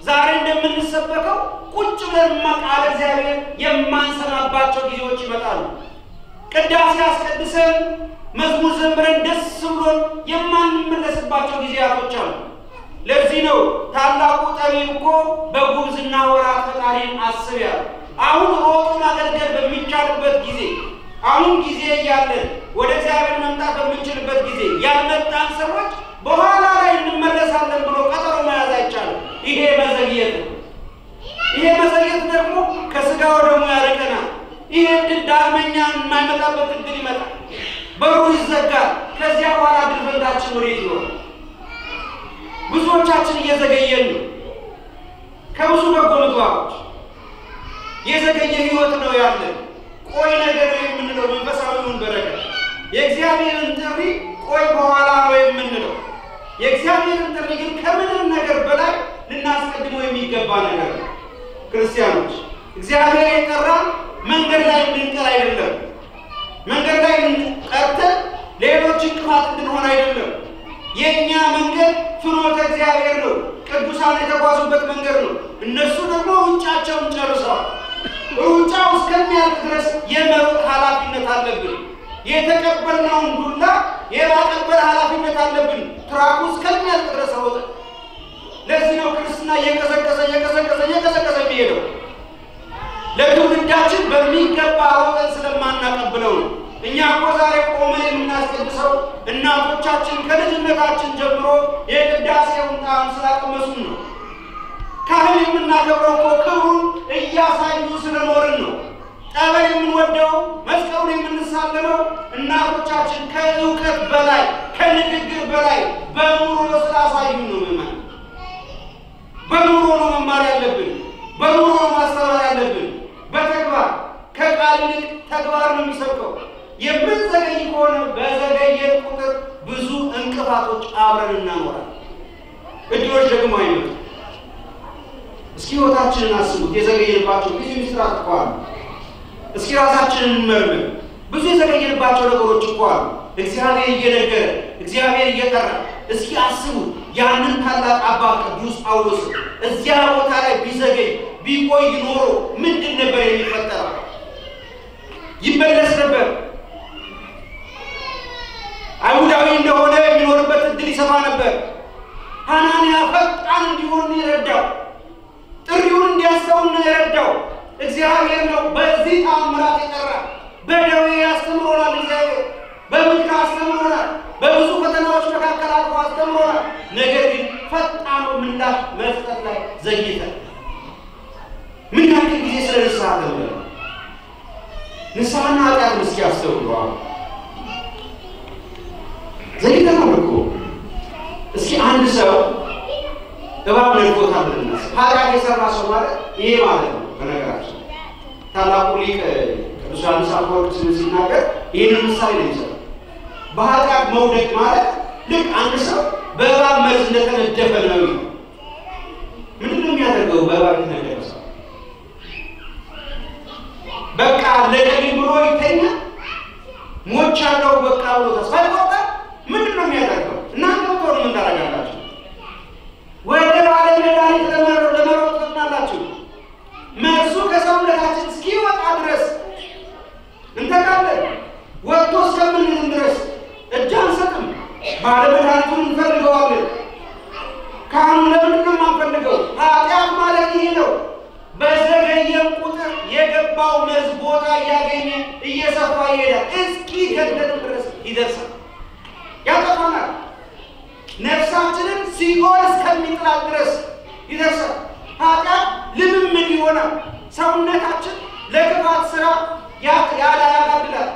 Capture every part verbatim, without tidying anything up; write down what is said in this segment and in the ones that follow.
ዛሬ እንደምንሰበከው ቁጭ ብለን ቃለ እግዚአብሔር የማንሰማባቸው ጊዜዎች ይመጣሉ። ቅዳሴ አስቀድሰን መዝሙር ዘምረን ደስ ብሎን የማንመለስባቸው ጊዜያቶች አሉ። ለዚህ ነው ታላቁ ጠቢብ እኮ በጉብዝና ወራት ፈጣሪን አስብ ያለው። አሁን ሮጦ ማገልገል በሚቻልበት ጊዜ አሁን ጊዜ ያለን ወደ እግዚአብሔር መምጣት በሚችልበት ጊዜ ያልመጣን ሰዎች በኋላ ላይ እንመለሳለን ብሎ ቀጠሮ መያዝ አይቻልም። ይሄ መዘግየት ነው። ይሄ መዘግየት ደግሞ ከስጋው ደግሞ ያርቀናል። ይሄ ዳግመኛ የማይመጣበት እድል ይመጣል። በሩ ይዘጋል። ከዚያ በኋላ ድልፈንታችን ወዴት ይሆናል? ብዙዎቻችን እየዘገየን ነው። ከብዙ በጎ ምግባሮች የዘገየ ህይወት ነው ያለን። ቆይ ነገር የምንለው መንፈሳዊውን በረከት የእግዚአብሔርን ጥሪ ቆይ በኋላ ነው የምንለው። የእግዚአብሔርን ጥሪ ግን ከምንም ነገር በላይ ልናስቀድመው የሚገባ ነገር ነው። ክርስቲያኖች እግዚአብሔር የጠራን መንገድ ላይ እንድንቀር አይደለም። መንገድ ላይ ቀርተን ሌሎች እንቅፋት እንድንሆን አይደለም። የኛ መንገድ ፍኖተ እግዚአብሔር ነው። ቅዱሳን የተጓዙበት መንገድ ነው። እነሱ ደግሞ ሩጫቸውን ጨርሰዋል። ሩጫው እስከሚያልቅ ድረስ የመሮጥ ኃላፊነት አለብን። የተቀበልነውን ዱላ የማቀበል ኃላፊነት አለብን። ትራኩ እስከሚያልቅ ድረስ ሮጠ። ለዚህ ነው ክርስትና እየቀሰቀሰ እየቀሰቀሰ እየቀሰቀሰ የሚሄደው። ለትውልዳችን በሚገባ ሮጠን ስለማናቀብለው ነው። እኛ እኮ ዛሬ ቆመን የምናስቀድሰው እናቶቻችን ከልጅነታችን ጀምሮ የቅዳሴውን ጣዕም ስላቀመሱን ነው። ካህን የምናከብረው እኮ ክብሩን እያሳዩ ስለኖርን ነው። ጠበል የምንወደው መስቀሉን የምንሳለመው እናቶቻችን ከእውቀት በላይ ከንግግር በላይ በኑሮ ስላሳዩን ነው። መማር በኑሮ ነው መማር ያለብን። በኑሮ ነው ማስተማር ያለብን። በተግባር ከቃል ይልቅ ተግባር ነው የሚሰብከው። የምንዘገይ ከሆነ በዘገየን ቁጥር ብዙ እንቅፋቶች አብረን እናኖራለን። እድሎች ደግሞ አይመጡም። እስኪ ህይወታችንን አስቡት። የዘገየንባቸው ብዙ ምስጢራት እኮ አሉ። እስኪ ራሳችንን እንመርምር። ብዙ የዘገየንባቸው ነገሮች እኮ አሉ። እግዚአብሔር እየነገረ እግዚአብሔር እየጠራ እስኪ አስቡት። ያንን ታላቅ አባት ቅዱስ ጳውሎስ እዚያ ቦታ ላይ ቢዘገይ ቢቆይ ኖሮ ምንድን ነበር የሚፈጠረው? ይመለስ ነበር። አይሁዳዊ እንደሆነ የሚኖርበት እድል ይሰፋ ነበር። ሐናንያ ፈጣን እንዲሆን ይረዳው፣ ጥሪውን እንዲያስተውል ይረዳው እግዚአብሔር ነው። በዚህ ተአምራት የጠራ በደዌ ያስተምሮናል። እግዚአብሔር በምክር አስተምሮናል። በብዙ ፈተናዎች መካከል አልፎ አስተምሮናል። ነገር ግን ፈጣኑ ምላሽ መስጠት ላይ ዘግይተን ምን ያክል ጊዜ ስለ ንስሐ ተብለን ንስሐና ኃጢአት እስኪ አስተውሉ። ዘግይተናል እኮ። እስኪ አንድ ሰው እባብ ነድፎታል ብለን ኃጢአት የሰራ ሰው ማለት ይሄ ማለት ነው። በነገራችን ታላቁ ሊቅ ቅዱስ ዮሐንስ አፈወርቅ ሲናገር ይህንን ምሳሌ ነው የሚሰጠው። በኃጢአት መውደቅ ማለት ልክ አንድ ሰው በእባብ መርዝ እንደተነደፈ ነው። ምንድን ነው የሚያደርገው? በእባብ የተነደፈ ሰው በቃ ለቀኝ ብሎ ይተኛ፣ ሞቻለሁ በቃ ብሎ ተስፋ ይቆርጣል። ምንድን ነው የሚያደርገው? እናንተ ብትሆኑ ምን ታደርጋላችሁ? ወደ ባለ መድኃኒት ለመሮጥ ለመሮጥ ትናላችሁ። መርዙ ከሰውነታችን እስኪወጣ ድረስ እንተካለን። ወጥቶ እስከምንድን ድረስ እጅ አንሰጥም። ባለ መድኃኒቱን እንፈልገዋለን። ካህኑ ለምንድን ነው የማንፈልገው? ኃጢአት ማለት ይሄ ነው። በዘገየን ቁጥር የገባው መርዝ ቦታ እያገኘ እየሰፋ ይሄዳል። እስኪ ገደል ድረስ ይደርሳል። ያጠፋናል። ነፍሳችንን ሲኦል እስከሚጥላት ድረስ ይደርሳል። ኃጢአት ልምምድ ይሆናል። ሰውነታችን ለክፋት ስራ ያዳያጋድላል።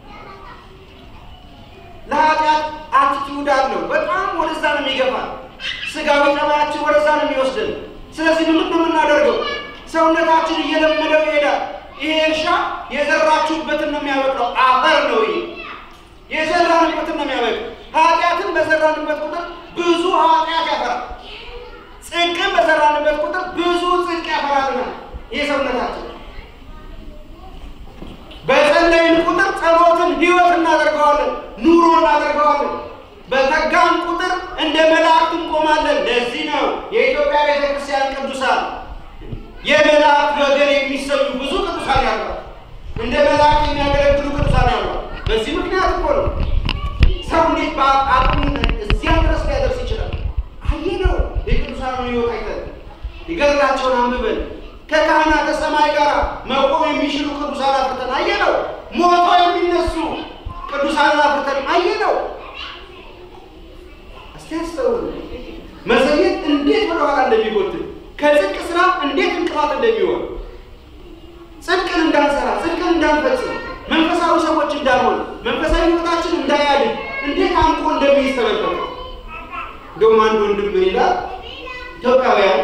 ለኃጢአት አቲቲዩድ አለው። በጣም ወደዛ ነው የሚገፋል። ስጋዊ ጠባያችን ወደዛ ነው የሚወስደን። ስለዚህ ምን ነው የምናደርገው? ሰውነታችን እየለመደው ይሄዳል። ይሄ እርሻ የዘራችሁበትን ነው የሚያበቅለው። አፈር ነው ይሄ። የዘራንበትን ነው የሚያበቅለው። ኃጢአትን በዘራንበት ቁጥር ብዙ ኃጢአት ያፈራል። ጽድቅን በዘራንበት ቁጥር ብዙ ጽድቅ ያፈራልና ይሄ ሰውነታችን በጸለይን ቁጥር ጸሎትን ህይወት እናደርገዋለን፣ ኑሮ እናደርገዋለን። በተጋን ቁጥር እንደ መላእክት እንቆማለን። ለዚህ ነው የኢትዮጵያ ቤተክርስቲያን ቅዱሳን የመላእክት ወገን የሚሰኙ ብዙ ቅዱሳን ያሉ እንደ መላእክት የሚያገለግሉ ቅዱሳን ያሉ። በዚህ ምክንያት እኮ ነው ሰው እንዴት በአቅሙ እዚያ ድረስ ሊያደርስ ይችላል። አየነው የቅዱሳኑን ሕይወት አይተን ይገድላቸውን አንብበን ከካህናተ ሰማይ ጋር መቆም የሚችሉ ቅዱሳን አፍርተን አየነው። ሞተው የሚነሱ ቅዱሳን አፍርተን አየነው። አስተያስተው መዘግየት እንዴት ወደ ኋላ እንደሚጎትት ከጽድቅ ስራ እንዴት እንቅፋት እንደሚሆን ጽድቅን እንዳንሰራ ጽድቅን እንዳንፈጽም መንፈሳዊ ሰዎች እንዳንሆን መንፈሳዊ ሕይወታችን እንዳያድግ እንዴት አንቆ እንደሚስተበከው እንደውም አንድ ወንድም ምን ይላል? ኢትዮጵያውያን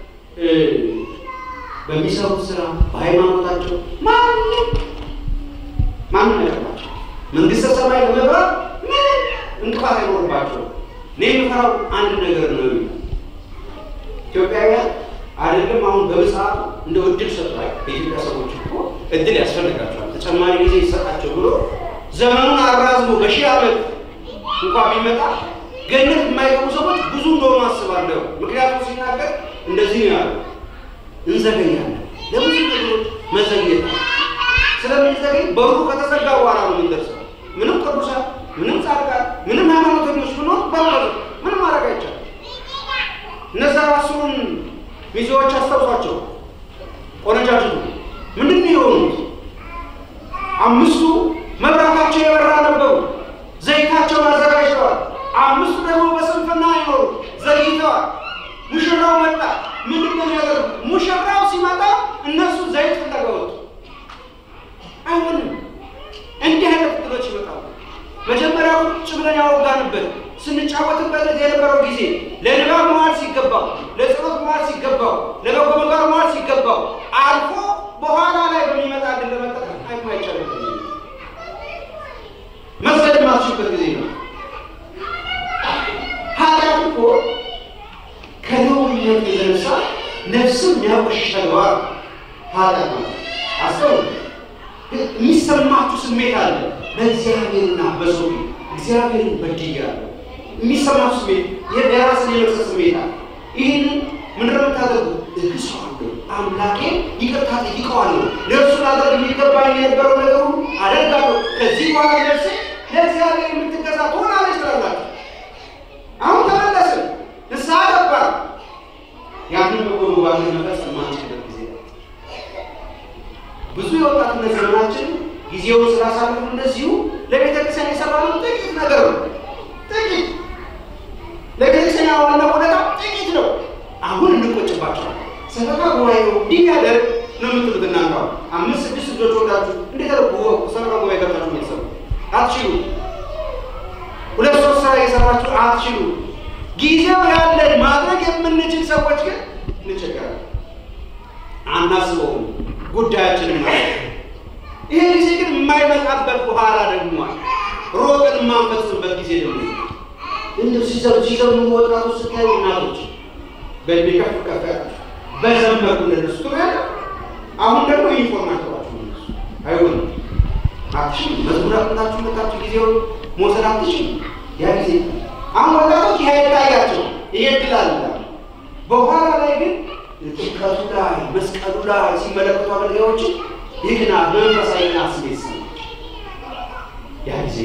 በሚሰሩት ስራ በሃይማኖታቸው ማንም ማንም አይቀርባቸው መንግስተ ሰማይ ለመግባት ምን እንቅፋት አይኖርባቸው። እኔ የምፈራው አንድ ነገር ነው። ኢትዮጵያውያን አይደለም አሁን በመጽሐፍ እንደ እድል ሰጥቷል። የኢትዮጵያ ሰዎች እኮ እድል ያስፈልጋቸዋል ተጨማሪ ጊዜ ይሰጣቸው ብሎ ዘመኑን አራዝሞ በሺህ ዓመት እንኳን ቢመጣ ገነት የማይገቡ ሰዎች ብዙ እንደሆኑ አስባለሁ። ምክንያቱም ሲናገር እንደዚህ ነው ያለው፣ እንዘገያለን። ለብዙ ነገሮች መዘግየት ስለምንዘገይ በሩ ከተዘጋ በኋላ ነው የምንደርሰው። ምንም ቅዱሳን ምንም ጻድቃን ምንም ሃይማኖተኞች ብንሆን በሩ ምንም ማድረግ አይቻልም። እነዛ አስሩን ሚዜዎች አስታውሷቸው። ቆነጃጅቱ ምንድን ነው የሆኑት? አምስቱ መብራታቸው የበራ ነበሩ፣ ዘይታቸውን አዘጋጅተዋል። አምስቱ ደግሞ በስንፍና አይኖሩ ዘግይተዋል። ሙሽራው መጣ። ምንድን ነው ያደረጉት? ሙሽራው ሲመጣ እነሱ ዘይት ፍለጋ ወጡ። አይሆንም። እንዲህ አይነት ፍጥሮች ይመጣሉ። መጀመሪያ ቁጭ ብለን ያወጋንበት ስንጫወትበት የነበረው ጊዜ ለንባብ መዋል ሲገባው፣ ለጸሎት መዋል ሲገባው፣ ለበጎ ምግባር መዋል ሲገባው አልፎ በኋላ ላይ በሚመጣ ግን ለመጠቀም አይቻልም። መስገድ ማስችበት ጊዜ ነው። ኃጢአት እኮ ከነውነት የተነሳ ነፍስም ያቆሽሽ ተግባር ኃጢአት ነው። አስተውሉ። የሚሰማችሁ ስሜት አለ በእግዚአብሔርና በሰው እግዚአብሔርን በድያለሁ የሚሰማችሁ ስሜት የራስን የመቅሰስ ስሜት አለ። ይህንን ምንድን ነው የምታደርጉት? እግሰዋለሁ፣ አምላኬ ይቅርታ ጠይቀዋለሁ፣ ለእርሱ ላደርግ የሚገባኝ የነበረው ነገር ሁሉ አደርጋለሁ። ከዚህ በኋላ ነፍሴ ለእግዚአብሔር የምትገዛ ትሆናለች ትላላችሁ። አሁን ተመለስን፣ ንስሐ ገባን። ያንን በጎ ምግባርን መፈጸም የማንችልበት ጊዜ ብዙ የወጣትነት ዘመናችን ጊዜውን ስላሳለፉ እንደዚሁ ለቤተክርስቲያን የሰራነው ጥቂት ነገር ነው። ጥቂት ለቤተክርስቲያን ያዋልነው ውለታ ጥቂት ነው። አሁን እንቆጭባቸዋለን። ሰበካ ጉባኤ ነው እንዲህ ያደርግ ነው የምትሉት እናንተ አምስት ስድስት ልጆች ወዳችሁ እንዴት አድርጎ ሰበካ ጉባኤ ገብታችሁ የምትሰሩ አትችሉ። ሁለት ሶስት ስራ የሰራችሁ አትችሉ። ጊዜው ያለን ማድረግ የምንችል ሰዎች ግን እንቸገራለን። አናስበውም ጉዳያችንን ማለት ይሄ ጊዜ ግን የማይመጣበት በኋላ ደግሞ ሮጥን የማንፈጽምበት ጊዜ ደግሞ እንደው ሲዘሩ ሲዘሩ ወጣቶች ስታዩ እናቶች በእድሜ ከፍ ከፍ በዘመኑ ለነሱ ያለ አሁን ደግሞ ኢንፎርማቲቭ ነው አይሆንም። አክሽን መዝሙራታችሁ መጣችሁ ጊዜው ሞተር አትችሉ። ያ ጊዜ አሁን ወጣቶች ይሄዳያቸው ይሄድላል። በኋላ ላይ ግን ጥቅቀቱ ላይ መስቀሉ ላይ ሲመለከቱ አገልጋዮች ይህና መንፈሳዊና ስሜት ነው። ያ ጊዜ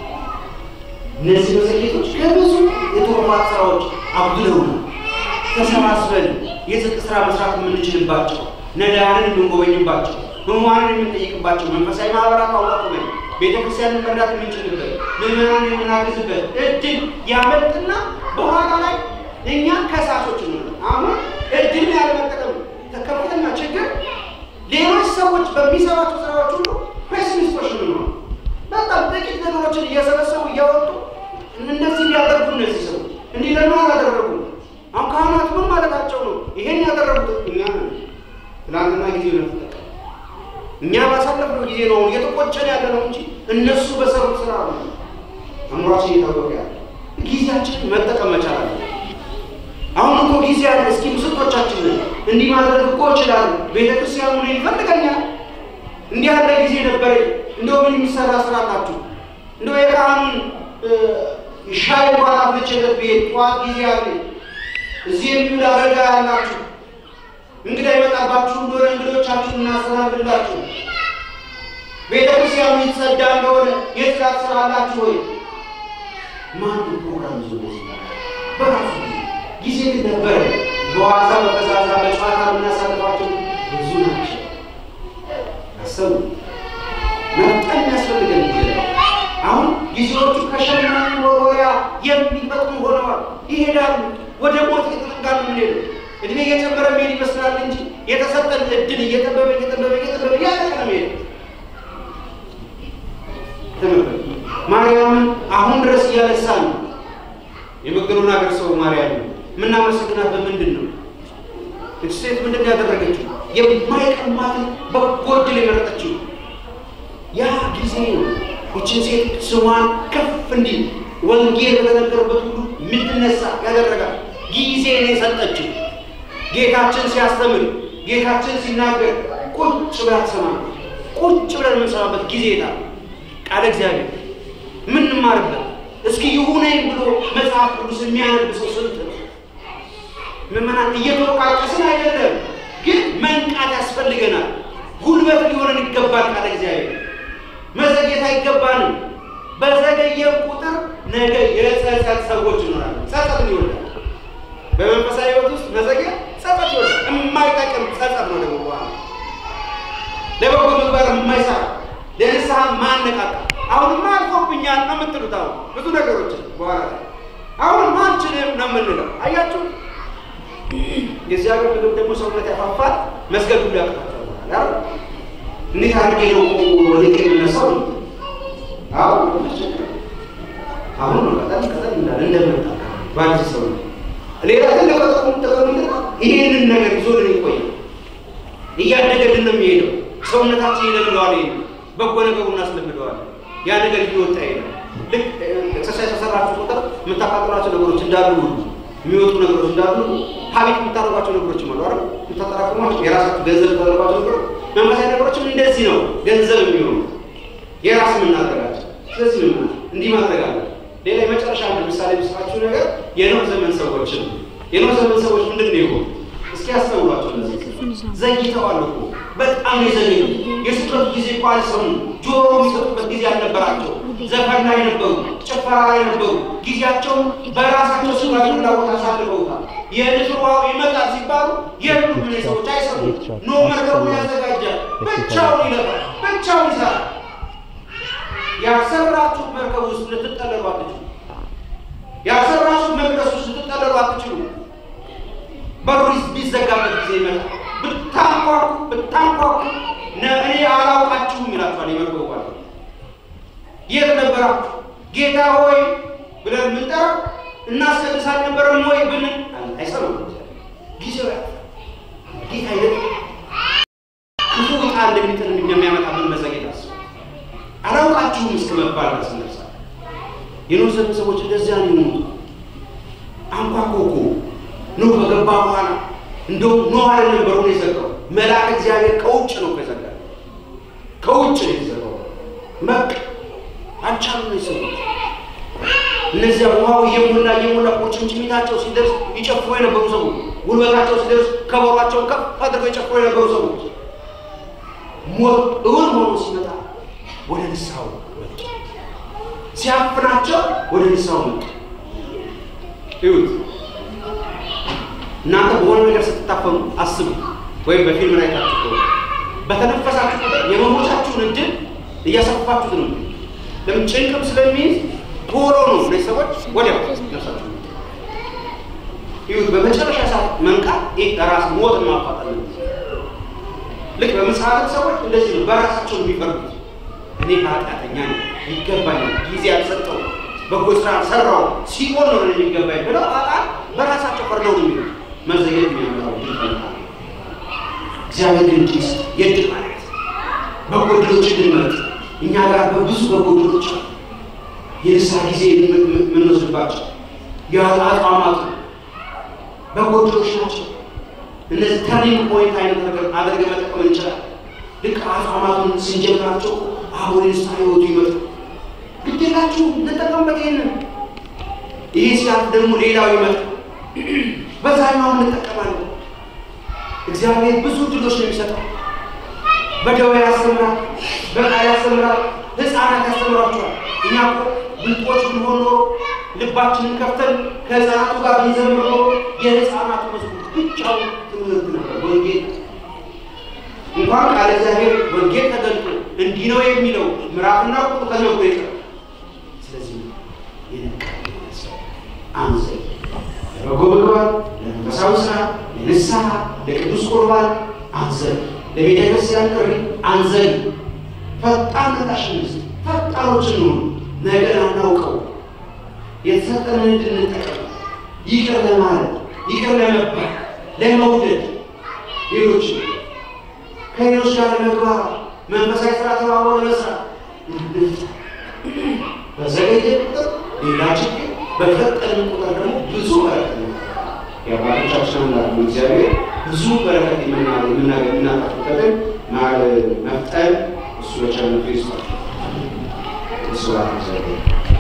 እነዚህ መዘግየቶች ከብዙ የትሩፋት ስራዎች አብዱለውና ተሰባስበን የጽድቅ ስራ መስራት የምንችልባቸው ነዳያንን የምንጎበኝባቸው ህሙማንን የምንጠይቅባቸው መንፈሳዊ ማህበራት አዋቅመን ቤተክርስቲያንን መርዳት የምንችልበት ምዕመናንን የምናግዝበት እድል ያመልጥና በኋላ ላይ እኛ ከሳሾች ነን። አሁን እድል ያለመጠቀም ከፍተኛ ችግር ሌሎች ሰዎች በሚሰራቸው ስራዎች ሁሉ ፔሲሚስቶች ነው። በጣም ጥቂት ነገሮችን እየሰበሰቡ እያወጡ እነዚህ ቢያደርጉ እነዚህ ሰዎች እንዲህ ለምን አላደረጉ? አሁን ካህናት ምን ማለታቸው ነው? ይሄን ያደረጉት እኛ ነን። ትናንትና ጊዜ ነው ተጠቀም እኛ ባሳለፍነው ጊዜ ነው እየተቆጨን ያለ ነው እንጂ እነሱ በሰሩት ስራ ነው አምሯችን እየታወቀ ያለ። ጊዜያችንን መጠቀም መቻል አለ። አሁን እኮ ጊዜ አለ። እስኪ ምስጦቻችን እንዲህ ማድረግ እኮ ይችላል። ቤተክርስቲያኑ ምን ይፈልጋኛል? እንዲህ ያለ ጊዜ ነበር። እንደው ምን የሚሰራ ስራ አላችሁ? እንደው የካህኑን ሻይ እንኳን አፍልቼለት ቤት ጠዋት ጊዜ አለ እዚህ የሚውል አረጋ ያላችሁ እንግዳ ይመጣባችሁ እንደሆነ እንግዶቻችሁን እናስተናግድላችሁ ቤተክርስቲያኑ ይጸዳ እንደሆነ የጽዳት ስራ አላችሁ ወይ ማን ፕሮግራም ይዞ በራሱ ጊዜ ነበር በዋዛ በፈዛዛ በጨዋታ ምናሳልፋቸው ብዙ ናቸው አሰቡ መጣን ያስፈልገን ጊዜ አሁን ጊዜዎቹ ከሸማን ወሮያ የሚበጡ ሆነዋል ይሄዳሉ ወደ ሞት እየተጠጋን ነው የሚሄደው እድሜ እየጨመረ መሄድ ይመስላል እንጂ የተሰጠን እድል እየጠበበ እየጠበበ እየጠበበ ያለቀ ነው የሚሄደው ማርያም አሁን ድረስ ያለሳን የመገኑና ሀገር ሰው ማርያም ምናመሰግናት በምንድን ነው እሴት ምንድን ያደረገችው የማይቀማት በጎድል የመረጠችው ያ ጊዜ እቺን ሴት ስሟን ከፍ እንዲል ወንጌል በተነገረበት ሁሉ ምትነሳ ያደረጋል ጊዜ ነው የሰጠችው ጌታችን ሲያስተምር ጌታችን ሲናገር ቁጭ ብላ ተሰማ ቁጭ ብለን የምንሰማበት ጊዜ ይታል ቃል እግዚአብሔር ምን ማርበት እስኪ ይሁነኝ ብሎ መጽሐፍ ቅዱስ የሚያነብ ሰው ስንት ምንማን እየተወቃቀስን አይደለም ግን መንቃት ያስፈልገናል ጉልበት ሊሆነን ይገባል ቃል እግዚአብሔር መዘግየት አይገባንም በዘገየን ቁጥር ነገ የጸጸት ሰዎች ይኖራሉ ጸጸት ይወልዳል በመንፈሳዊ ህይወት ውስጥ መዘግየት ጸጸት ይወልዳል የማይጠቅም ጸጸት ነው ደግሞ በኋላ ለበጎ ምግባር የማይሰራ ለንስሐ ማነቃቃ አሁንማ አልፎብኛል ነው የምትሉት አሁን ብዙ ነገሮች በኋላ አሁን ማንችልም ነው የምንለው አያችሁ የዚህ ሀገር ምግብ ደግሞ ሰውነት ያፋፋል መስገድ ሁሉ ያቅታቸዋል አይደል እንዴት አድርጌ ነው ወደቄ የምነሳው አዎ አሁን ነው ቀጠል ቀጠል እንዳለ እንደመጣ ባንቺ ሰው ሌላ ትልቅ ጥቅም ጥቅም ይሄንን ነገር ይዞልን ይቆይ እያደገልን ነው የሚሄደው ሰውነታችን ይለምደዋል በጎ ነገሩን አስለምደዋል ያ ነገር ይወጣ ይላል ልክ ኤክሰርሳይዝ ተሰራችሁ ቁጥር የምታቃጥሏቸው ነገሮች እንዳሉ የሚወጡ ነገሮች እንዳሉ ሀቢት የምታደርጓቸው ነገሮች ማለት አይደል የምታጠራቅሟቸው የራሳችሁ ገንዘብ ተደረጋችሁ ነገር መንፈሳዊ ነገሮችም እንደዚህ ነው ገንዘብ የሚሆኑ የራስ የምናደርጋቸው ስለዚህ ምን እንዲህ ማድረግ አለ ሌላ የመጨረሻ አንድ ምሳሌ ብስራችሁ ነገር የኖህ ዘመን ሰዎች የኖህ ዘመን ሰዎች ምንድን ነው ይሆን እስኪ ያስተውሏቸው እነዚህ ዘግይተዋል እኮ በጣም የዘገዩ የስቅለት ጊዜ እንኳን ሰው ጆሮ የሚሰጡበት ጊዜ አልነበራቸው ዘፈን ላይ ነበሩ ጭፈራ ላይ ነበሩ ጊዜያቸው በራሳቸው ስራቸው ላወጣ ሳልፈውታል የንፍሯው ይመጣል ሲባሉ የሉም ምን ሰዎች አይሰሙ ኖ መርከቡን ያዘጋጃል ብቻውን ይለፋል ብቻውን ይሰራል ያሰራችሁ መርከብ ውስጥ ልትጠለሉ አትችሉ ያሰራችሁ መቅደስ ውስጥ ልትጠለሉ አትችሉ በሩዝ ቢዘጋበት ጊዜ ይመጣል ብታንኳኩ ብታንኳኩ ነእኔ አላውቃችሁም ይላችኋል የመርከቡ ባለ የት ነበራችሁ ጌታ ሆይ ብለን ምንጠራ እናስቀድስ አልነበረም ወይ ብለን አይሰማም ጊዜው ጌታ ይልቅ ክፉ ቃል እንደሚጥል እንደሚያመጣብን መዘግየት አስቡ አላውቃችሁም እስከ መባል ድረስ እንደርሳለን የኖህ ዘመን ሰዎች እንደዚያ ነው የሚሆኑት አንኳኩኩ ኖህ በገባ በኋላ እንደው ኖህ አይደለም በሩን የዘጋው መልአክ እግዚአብሔር ከውጭ ነው የዘጋው ከውጭ ነው የዘጋው መቅ አንቻሉ ነው የዘጋው እነዚያ ውሃው የሞላ የሞላ ቁርጭምጭሚታቸው ሲደርስ ይጨፍሩ የነበሩ ሰዎች ጉልበታቸው ሲደርስ ከበሯቸው ከፍ አድርገው ይጨፍሩ የነበሩ ሰዎች ሞት እውን ሆኖ ሲመጣ ወደ ንስሐው መጡ ሲያፍናቸው ወደ ንስሐው መጡ ይሁት እናንተ በሆነ ነገር ስትታፈኑ አስቡ ወይም በፊልም ላይ ታጥቁ በተነፈሳችሁ ቁጥር የመሞታችሁን እድል እያሰፋችሁት ነው ለምን ጭንቅም ስለሚይዝ ቶሎ ነው ለሰዎች ወዲያው ነፍሳችሁ ይሁት በመጨረሻ ሰዓት መንቃት የራስ ሞት ማፋጠን ልክ በመጽሐፍ ሰዎች እንደዚህ ነው በራሳቸው የሚፈርዱት እኔ ኃጢአተኛ ነኝ ይገባኛል ጊዜ ያልሰጠው በጎ ስራ ሰራው ሲሆን ነው የሚገባኝ ብለው አጣን በራሳቸው ፈርደው ነው የሚሉት መዘግየት የሚያመጣው እግዚአብሔር ግን ዲስ የድል ማለት በጎድሎች ድልመት እኛ ጋር በብዙ በጎድሎች የንስሐ ጊዜ የምንወስድባቸው የአቋማቱ በጎድሎች ናቸው እነዚህ ተርኒንግ ፖይንት አይነት ነገር አድርገን መጠቀም እንችላለን ልክ አቋማቱን ስንጀምራቸው አሁን ንስሐ ህይወቱ ይመጣል ግዴላችሁ እንጠቀምበት ይሄንን ይሄ ሲያልፍ ደግሞ ሌላው ይመጣ በዛኛው እንጠቀማለን እግዚአብሔር ብዙ ድሎች ነው የሚሰጠው በደዌ ያስተምራል በቃል ያስተምራል ህፃናት ያስተምራቸዋል እኛ እኮ ብልጦች ብንሆን ኖሮ ልባችንን ከፍተን ከህፃናቱ ጋር ብንዘምር ኖሮ የህፃናቱ መዝሙር ብቻው ትምህርት ነበር ወንጌል እንኳን ቃል እግዚአብሔር ወንጌል ተገልጦ እንዲህ ነው የሚለው ምዕራፍና ቁጥር ተነግሮ ይቀር ስለዚህ አንዘ ለጎብጓር ለመሳውሳ ለንስሐ ለቅዱስ ቁርባን አንዘ ለቤተ ክርስቲያን ጥሪ አንዘ ፈጣን ተሽንስ ፈጣኖች ነው ነገር አናውቀው የተሰጠንን እንድንጠቀም ይቅር ለማለት ይቅር ለመባል ለመውደድ ሌሎች ከሌሎች ጋር ለመግባር መንፈሳዊ ስራ ተባብሮ ለመስራት በዘገየ ቁጥር ሌላ ችግር በፈጠን ቁጥር ደግሞ ብዙ በረከት ያባቻችን አምላክ እግዚአብሔር ብዙ በረከት ይመናል የምናገኝ እናጣጣለን ማለት መፍጠን እሱ በቻለ ፌስ እሱ አጥቶ